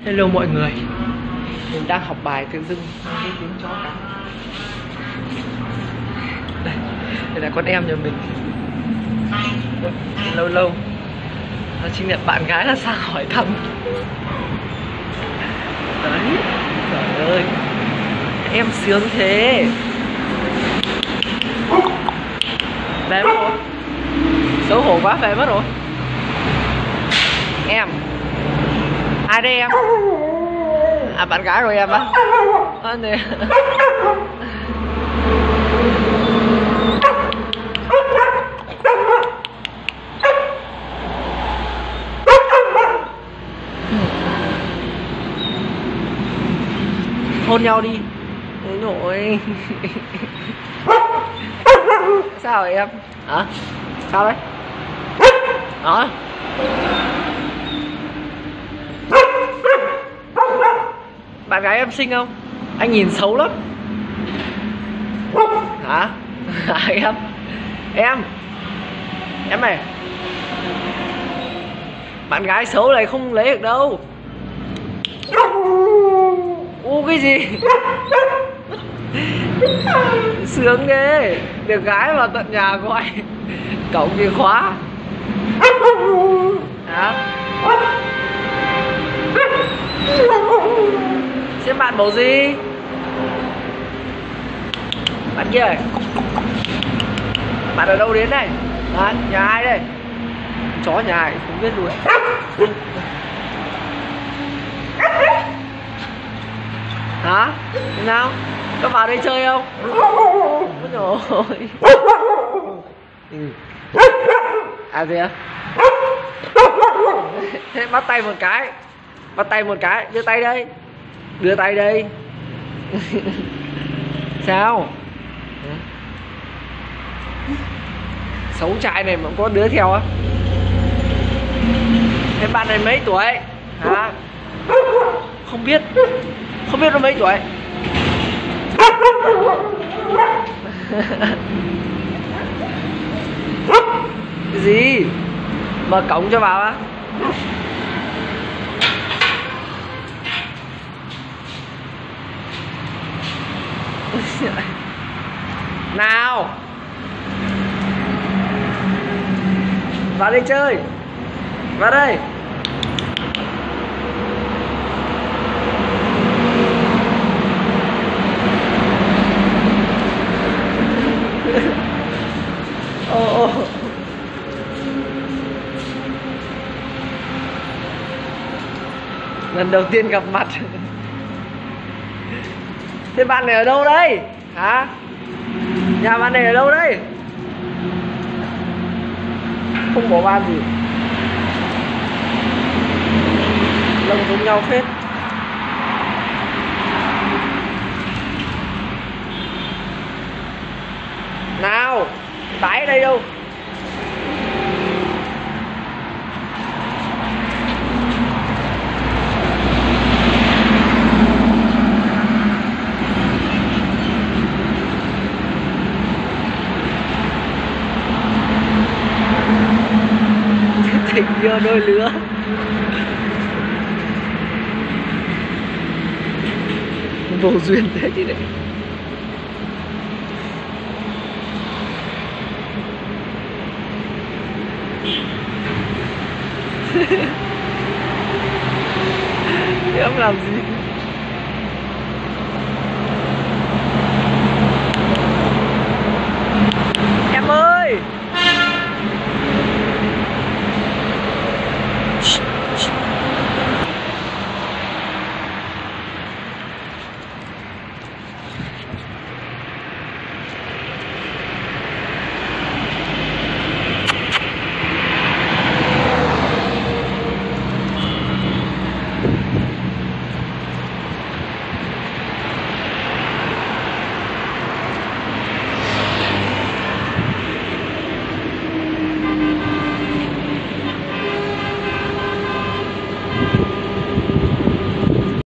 Hello mọi người, mình đang học bài tự dưng nghe tiếng chó cắn. Đây là con em nhà mình. Lâu lâu nó chính là bạn gái là sang hỏi thăm. Đấy, trời ơi, em sướng thế. Về mất rồi, xấu hổ quá, về mất rồi. Em, ai đây em? À, bạn gái của em á? À, nè. Hôn nhau đi. Ôi dồi. Sao vậy em? Hả? Sao đấy? Hả? Bạn gái em xinh không? Anh nhìn xấu lắm. Hả? Em này, bạn gái xấu này không lấy được đâu. Cái gì? Sướng ghê, được gái vào tận nhà gọi, cổng chìa khóa. Hả? Xem bạn bảo gì? Bạn kia này, bạn ở đâu đến đây? À, nhà ai đây? Chó nhà ai không biết luôn. Hả? Thế nào? Có vào đây chơi không? Ôi trời ơi. À gì ạ? Thế bắt tay một cái. Bắt tay một cái, đưa tay đây. Đưa tay đây. Sao? Xấu trai này mà có đứa theo á? Thế bạn này mấy tuổi? Hả? Không biết. Không biết nó mấy tuổi. Cái gì? Mở cổng cho vào á? Nào, vào đây chơi. Vào đây. Lần đầu tiên gặp mặt. Thế bạn này ở đâu đây? Hả? Nhà bạn này ở đâu đây? Không bỏ ban gì. Lông giống nhau phết. Nào, tái ở đây đâu? Tình yêu đôi lứa. Vô duyên thế chứ đấy. Em làm gì?